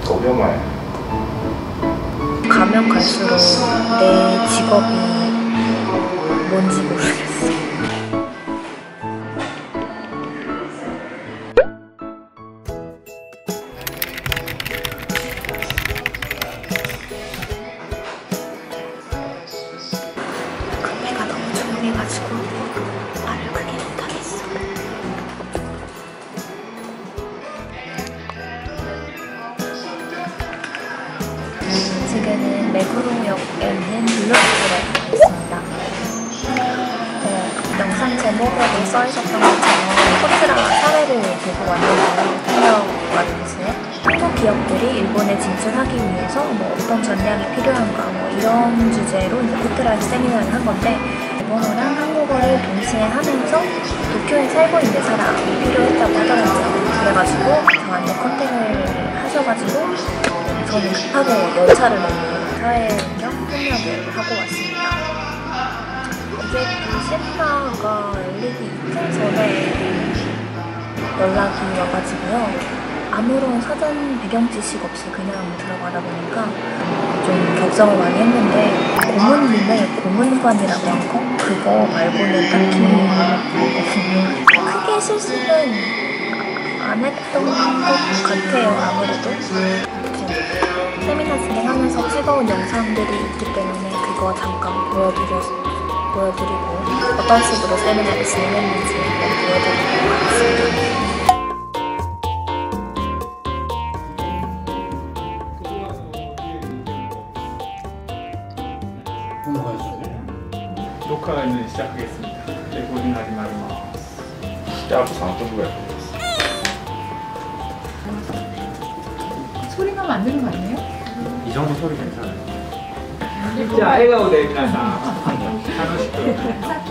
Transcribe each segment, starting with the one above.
5秒前 가면 갈수록 내 직업이 뭔지 모르겠어. 커피가 너무 조용해가지고 말을 크게 못하겠어. 지금은 메구로역에 있는 블루투스에 있습니다. 영상 제목에도 써있었던 것처럼 코트라 사회를 보고 왔는데요. 통역과정에서요. 한국 기업들이 일본에 진출하기 위해서 어떤 전략이 필요한가 이런 주제로 이제 코트라 세미나를 한 건데, 일본어랑 한국어를 동시에 하면서 도쿄에 살고 있는 사람이 필요했다고 하더라고요. 그래가지고 저한테 컨택을 하셔가지고 저는 급하게 열차를 놓고 사회 겸 통역을 하고 왔습니다. 이게 그 세미나가 열리기 이틀 전에 연락이 와가지고요. 아무런 사전 배경 지식 없이 그냥 들어가다 보니까 좀 격정을 많이 했는데, 고문님의 고문관이라고 한 거? 그거 말고는 딱히 크게 실수는 안 했던 것 같아요. 아무래도 세미나 진행하면서 찍어온 영상들이 있기 때문에 그거 잠깐 보여드리고 어떤 식으로 세미나를 진행했는지 보여드리도록 하겠습니다. 녹화를 시작하겠습니다. 레코딩 하지마리마스. 시작 3分ぐらい 소리가 안 들은 거 아니에요? 이 정도 소리 괜찮아요. 자, 笑顔で皆さん楽しく。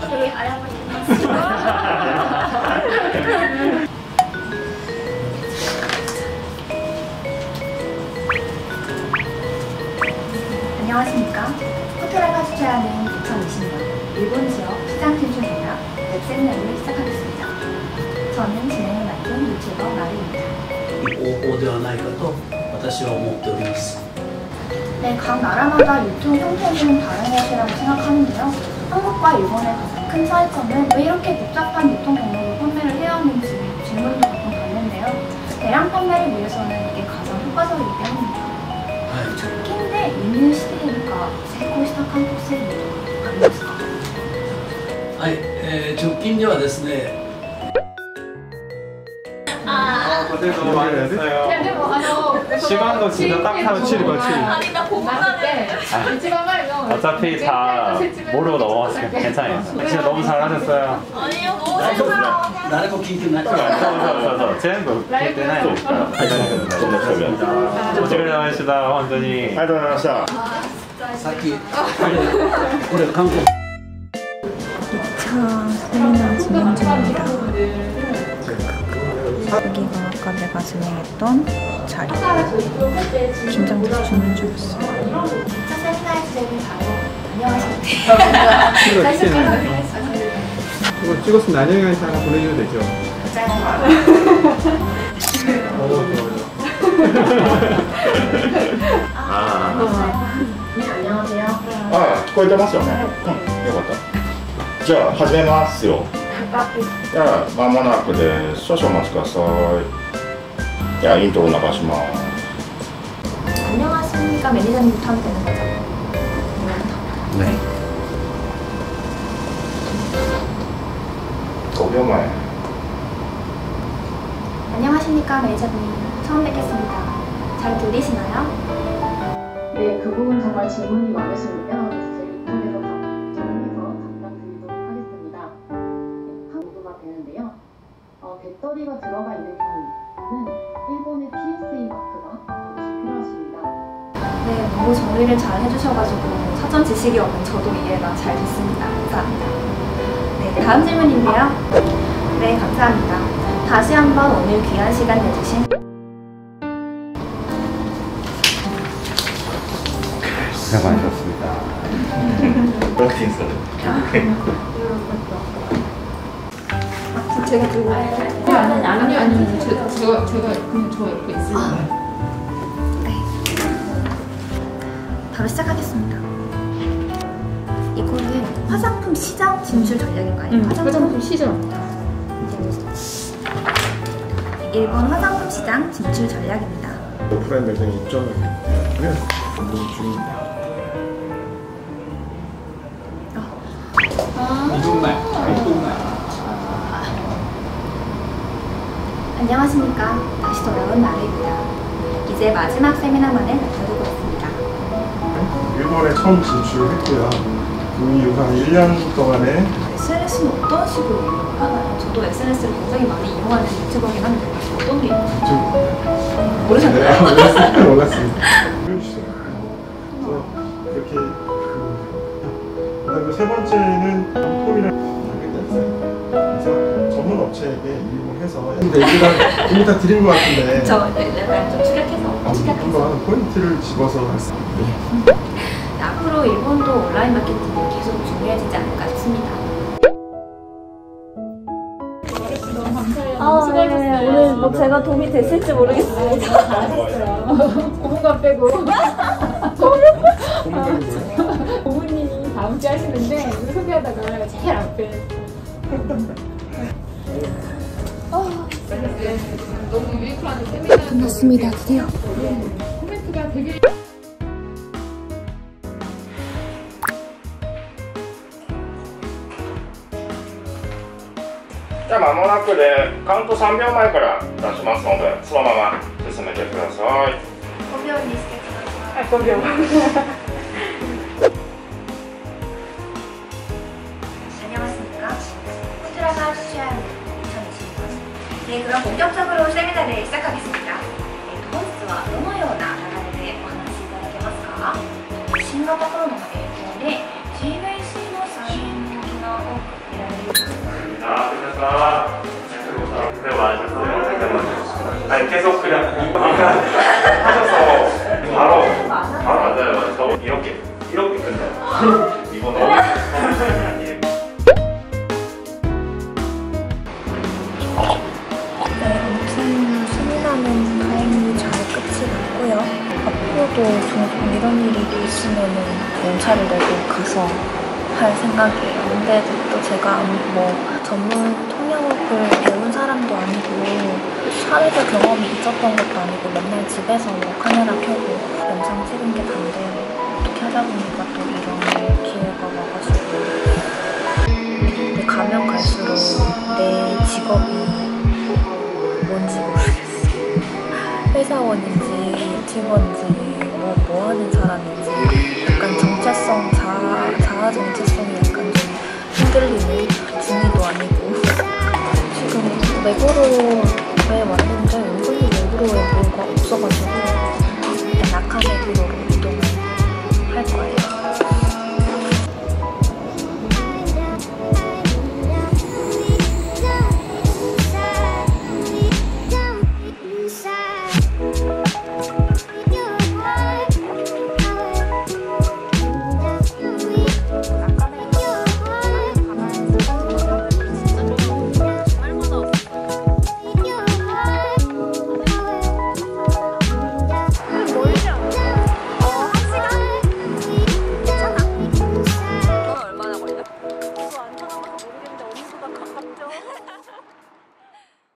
안녕하십니까. 코트라가 주최하는 2020년 일본 지역 시장 진출 전략 웹 세미나를 시작하겠습니다. 저는 진행을 맡은 유튜버 마루입니다. 方法ではないかと私は思っております。 네, 각 나라마다 유통 형태는 다른 것이라고 생각하는데요. 한국과 일본의 가장 큰 차이점은 왜 이렇게 복잡한 유통 경로로 판매를 해야 하는지 질문도 가끔 받는데요. 대량 판매를 위해서는 이게 가장 효과적이기 때문입니다. 적긴데 있는 시대니까成功した韓国製品とかありますか？ はい、直近ではですね。 고생 많으셨어요. 시간도 진짜 딱 하루 7과 7. 아니 나 보고 나는데 이지만 말이면 어차피 다 모르고 넘어갔으니까 괜찮아요. 진짜 너무 잘하셨어요. 아니요 너무 잘했어요. 誰も聞いてない。 そう全部聞いてないですから。お疲れ様でした。本当に。ありがとうございました。 さっきこれ韓国。 2차 세미나 진행 중입니다. 여기가 아까 내가 진행했던 자리. 긴장돼서 죽는 줄 알았어. 2차 세미나의 주제는 바로 안녕하십니까. 이거 찍었으면 나경이한테 하나 보내줘도 되죠? 안녕하세요. 聞こえてますよね。よかった。じゃあ始めますよ。じゃあ間もなくで少々お待ちください。じゃあイントロ流します。 안녕하십니까 매니저님부터 하면 되는 거죠? 네. 5秒前 안녕하십니까 매니저님. 처음 뵙겠습니다. 잘 들리시나요? 네, 그 부분 정말 질문이 많으시는데요. 제가 이쪽에서 정리해서 답변 드리도록 하겠습니다. 한국어가 되는데요. 배터리가 들어가 있는 경우는 일본의 PSA 마크가 반드시 필요하십니다. 네, 너무 정리를 잘 해주셔가지고 사전 지식이 없는 저도 이해가 잘 됐습니다. 감사합니다. 네, 다음 질문인데요. 네, 감사합니다. 다시 한번 오늘 귀한 시간 내주신 고생 많으셨습니다. 제가 들고 아니요 제가 그냥 저 옆에 있습니다. 네. 시작하겠습니다. 이거는 화장품 시장 진출 전략인가요? 화장품 시장. 일본 화장품 시장 진출 전략입니다. 오프라인 매장에 입점을 하면 운동 중입니다. 안녕하십니까. 다시 돌아온 나루입니다. 이제 마지막 세미나만을 남겨두고 있습니다. 일본에 처음 진출했고요. 그 이후 한 1년 동안에 SNS는 어떤 식으로 하나요? 저도 SNS를 굉장히 많이 이용하는 유튜버긴 한데 어떤 게 있나요? 모르셨나요? 몰랐습니다. 보여주시죠. 그렇게 그다음에 세 번째는 폼이랑 그래서 전문 업체에게 이용해서 이미 다 드린 것 같은데 저 약간 좀 추격해서 한번 포인트를 집어서 할 수 있는데 네, 앞으로 일본도 온라인 마케팅이 계속 중요해지지 않을까 싶습니다. 너무 감사해요. 네. 오늘 뭐 제가 도움이 됐을지 모르겠어요. 잘하셨어요. 고문관 빼고. 고문님이 다음 주에 하시는데 이거 소개하다가 제일 앞에. 너무 유익한 세미나. 끝났습니다. 드디어. 코멘트가 되게. じゃあ間もなくでカウント3秒前から出しますのでそのまま進めてください。 5秒にしてください。 5秒. 안녕하십니까. 코트라가 취한 2020년. 네, 그럼 본격적으로 세미나를 시작하겠습니다. 네, 本日はどのような流れでお話しいただけますか？新型コロナの影響で GVC の再現が多く見られる。 아니 계속 그냥 하셔서 바로 맞아요. 저 이렇게 끝나요. 이번에 아무튼 세미나는 다행히 잘 끝이 났고요. 앞으로도 종종 이런 일이 있으면은 연차를 내고 가서 할 생각이에요. 근데 또 제가 뭐 전문 통역을 배운 사람도 아니고 사회적 경험이 있었던 것도 아니고 맨날 집에서 뭐 카메라 켜고 영상 찍은 게 다인데 어떻게 하다 보니까 또 이런 기회가 와가지고 근데 가면 갈수록 내 직업이 뭔지 모르겠어요. 회사원인지 유튜버인지 뭐 하는 사람인지 약간 정체성, 자아 정체성이 약간 좀 흔들리는 중이도 아니고 지금 외국으로 왜 왔는데 은근히 외국어에 뭐가 없어가지고